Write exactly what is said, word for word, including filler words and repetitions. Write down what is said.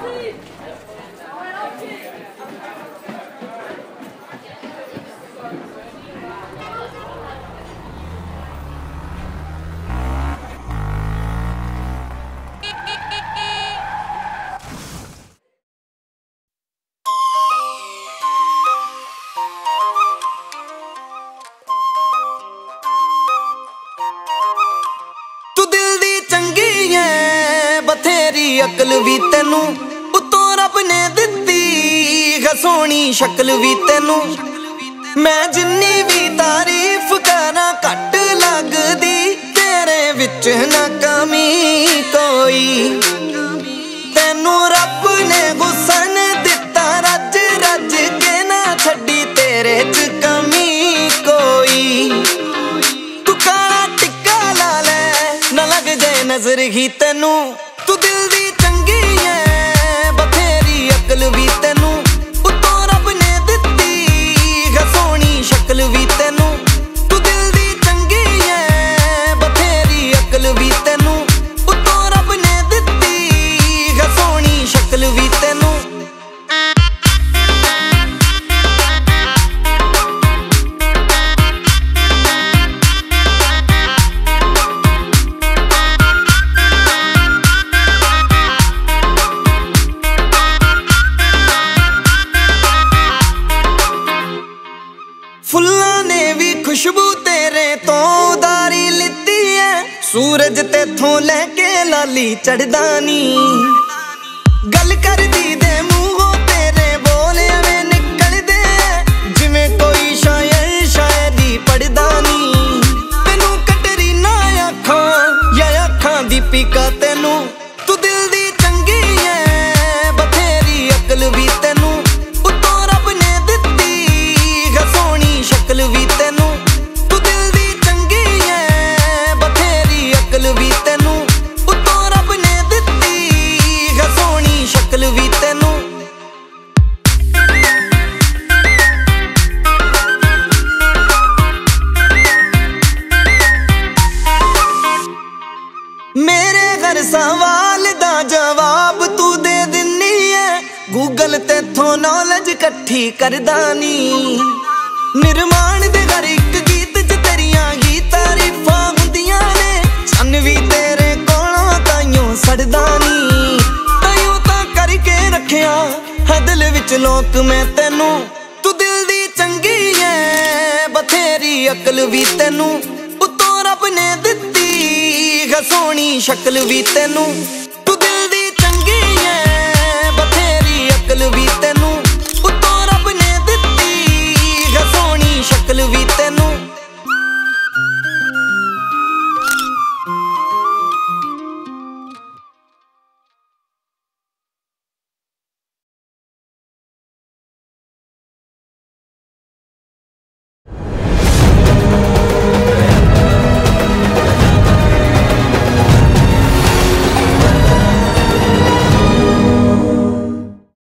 बथेरी अकल भी तेनू उतों रब ने दित्ती सोहनी शक्ल भी तेनू। मैं जिन्नी भी तारीफ करा घट लगदी तेरे विच ना कमी कोई। तेनू रब ने हुसन दिता रज रज के ना छड्डी तेरे च कमी कोई। तू काला टिक्का ला ले ना लग जाए नजर ही तेनू। तू दिल दी चंगी है बथेरी अकल भी तेनू उतों रब ने दित्ती सोहनी शक्ल भी तेनू। तू दिल दी चंगी है बथेरी अकल भी तेनू उतों रब ने दित्ती सोहनी शक्ल भी तेनू। फुल्लां ने भी खुशबू तेरे तो उदारी लित्ती है। सूरज तेथों लैके लाली चढ़दा नी। गल करदी दे मूंहों तेरे बोल एवें निकलदे जिवें कोई शायर शायरी पढ़दा नी। तेनू कटरीना आखां या आखां दीपिका तेनू। तू दिल दी चंगी है बथेरी अकल भी तेनू उतों रब ने दित्ती सोहनी शक्ल भी तेनू। तू दिल दी चंगी है बथेरी अकल भी तेनू उतों रब ने दित्ती सोहनी शक्ल भी तेनू। मेरे हर सवाल दा जवाब तू दे दिन्नी है। गूगल तेथों नॉलेज कट्ठी करदा नी। निर्माण दे हर एक गीत च तेरियां ही तारीफां हुंदियां ने। सन भी तेरे कोलों ताइयों सड़दा नी। ताइयों तां करके रखिया है दिल विच लोक मैं तेनू। तू दिल दी चंगी है बथेरी अकल भी तेनू उतों रब ने दित्ती सोहनी शक्ल भी तेनू।